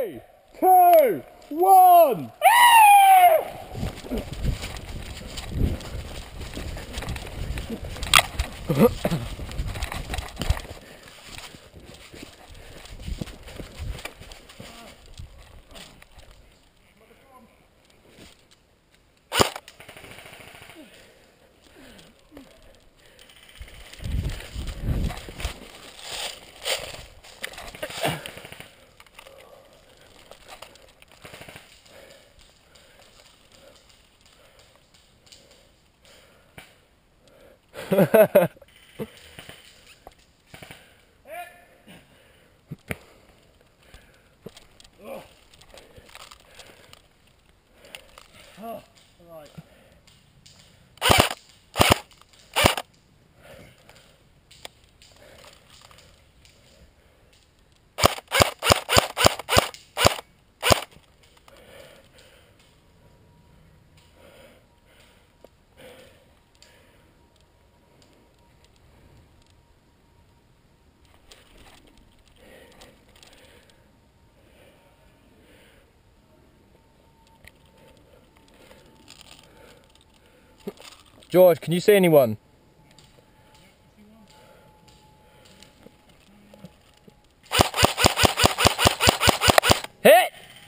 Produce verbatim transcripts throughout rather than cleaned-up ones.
Three, two, one. Oh, right. George, can you see anyone? Hit!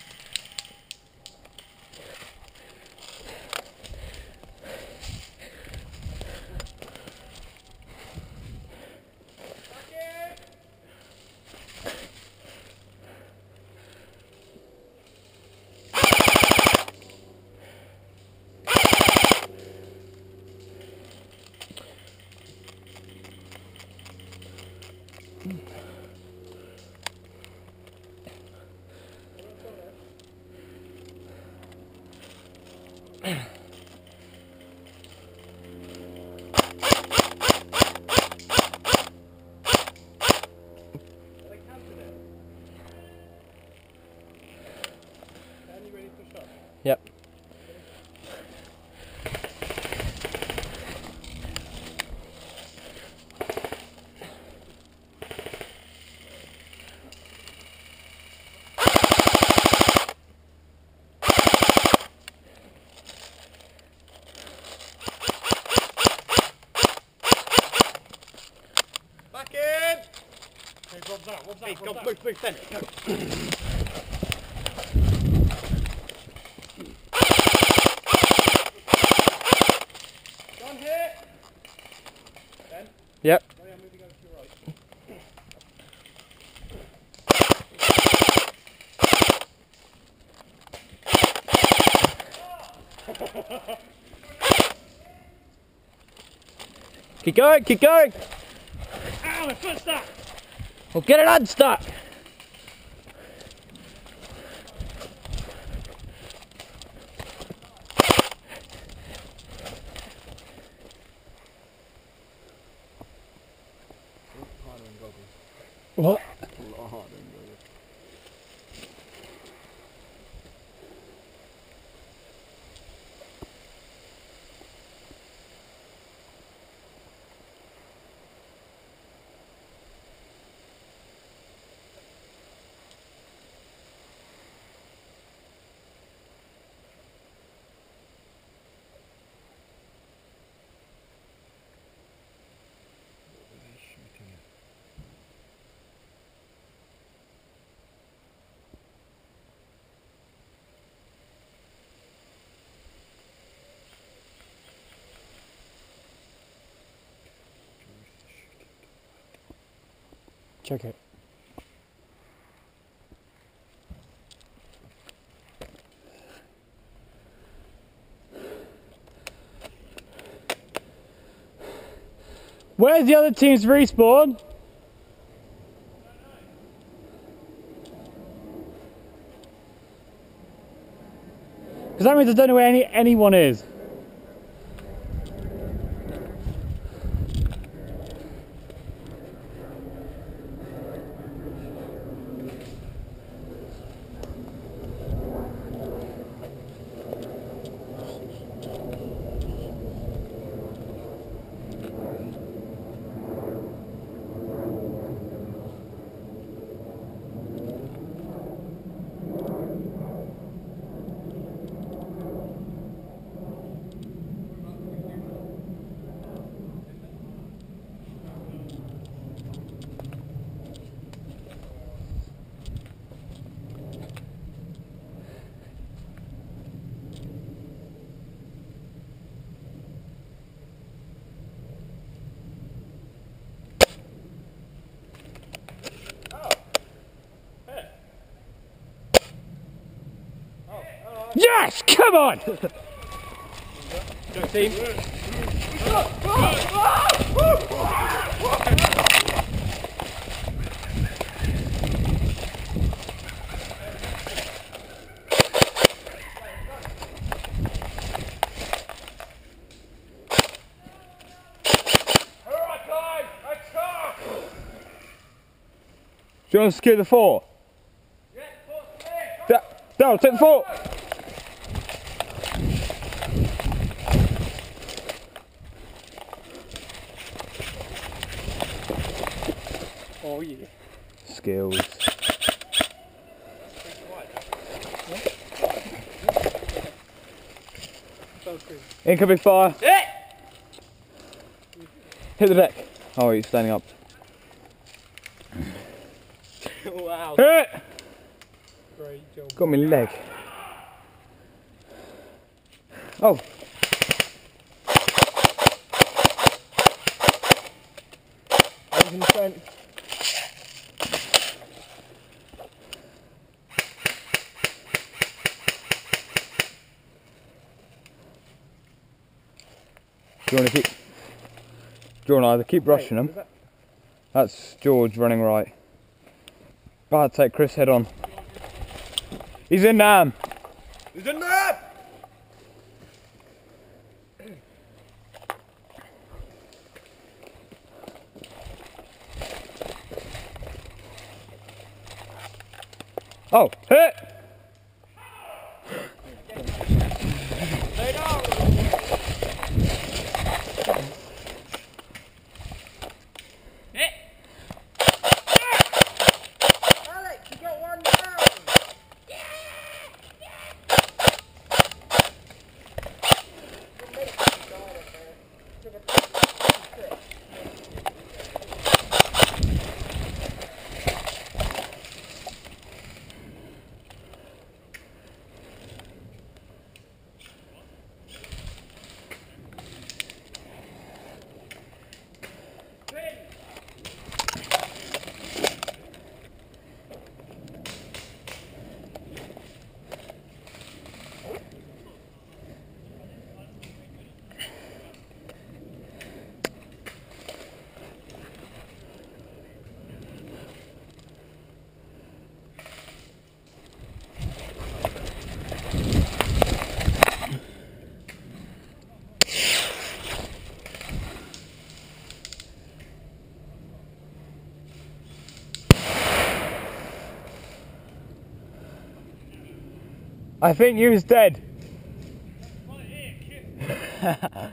Yep. Back in! Hey, Rob's that, Rob's that, hey, Rob's go, move, move, then, go. Done here. Ben? Yep. Oh yeah, moving over to your right. Keep going, keep going. Ow, my foot's stuck! Well, get it unstuck. What? A lot harder than goggles. Check it. Where's the other team's respawn? Because that means I don't know where any anyone is. Yes! Come on! Go team. Do you want to secure the four? Yeah, down, take the four! Oh yeah. Skills. Incoming fire. Hit the deck. Oh, he's standing up. Wow. Hit! Great job. Got me leg. Oh. In the front. Do you want to keep? Do you want to either keep rushing them? That's George running right. Bad take Chris head on. He's in Nam. He's in there. Oh, hit! Lay down. Hit. Alex, you got one down. I think you was dead.